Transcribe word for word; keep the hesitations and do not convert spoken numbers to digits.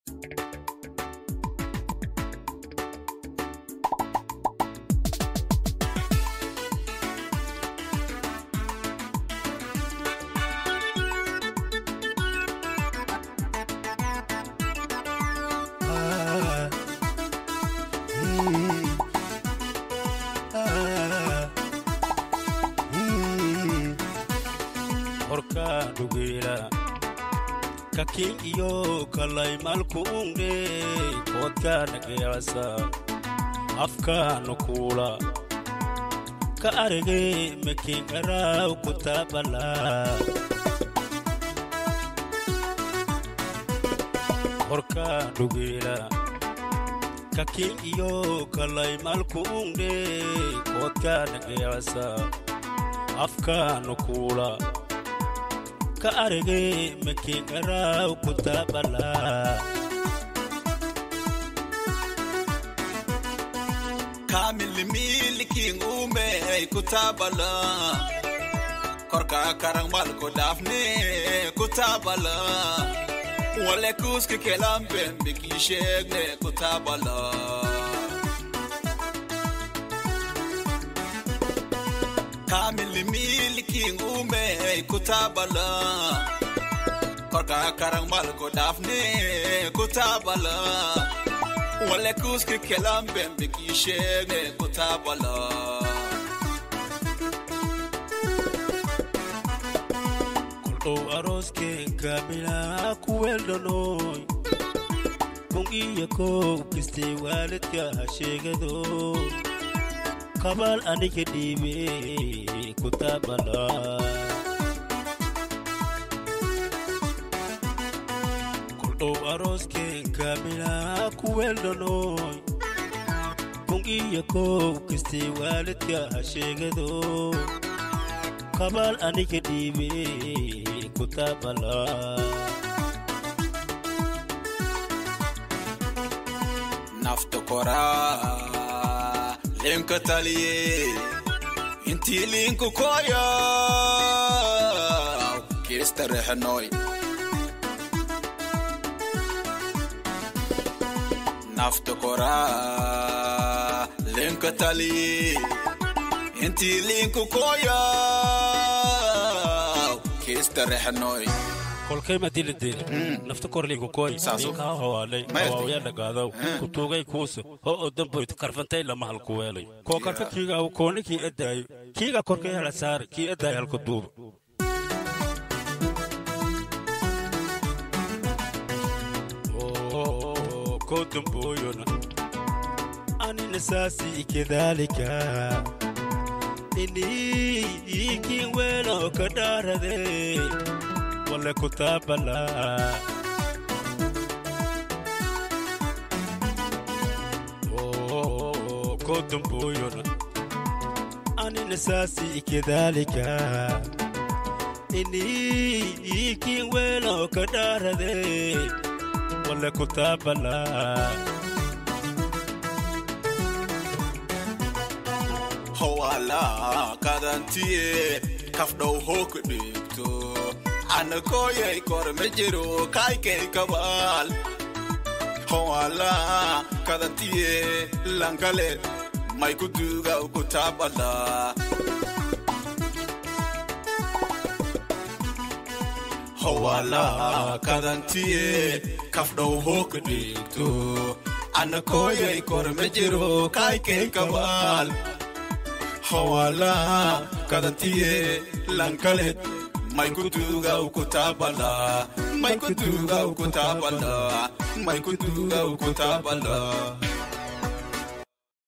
Kakin iyo kalay malkuunge kodkaan geeyasa afkaan kula ka arage makin garaaw kutabala horka dugila kakin iyo kalay malkuunge kodkaan geeyasa afkaan kula ka arage makin garaaw kutabala kamil milikin ume kutabala korka karang mal ko dafne kutabala wale kuske kelambe biki shegne kutabala kamil milikin ume kutabala korka karang mal ko dafne kutabala wale kuske kelambe biki shegne kutabala kulto aroske kamila kuweldonoy kungiya ko kiste walidka sheegado kabal anike dibe kutabala kulto aroske kamila kuweldonoy kungiya ko kiste walidka sheegado kabal anike dibe kutabala nafto kora lenka taliye inti linku koya kistarehnoy nafto kora lenka taliye inti linku koya kistarehnoy kolkay madilide nafta korligu koy ka hawalay hawaya dhagaado ku toogay kuuso oo damboy karfantay lama hal ku weelay ko karfantiga oo kooniki eday kiga korkay la saar ki eday hal ku duub oo ko damboyona ani nasasi kedalika ini iki welo kadarade wala kutabala oh kodum boyona ani nasasi kedalika ini iki welo kadarade wala kutabala hawala kadantie kafdo hokdikto ana koye kor mejiro kai ke kabal hawala kadantie langale mai kutuga kutabala hawala kadantie kafdo hokdikto ana koye kor mejiro kai ke kabal hawala kadantie langale mai kutuga ukutabala mai kutuga ukutabala mai kutuga ukutabala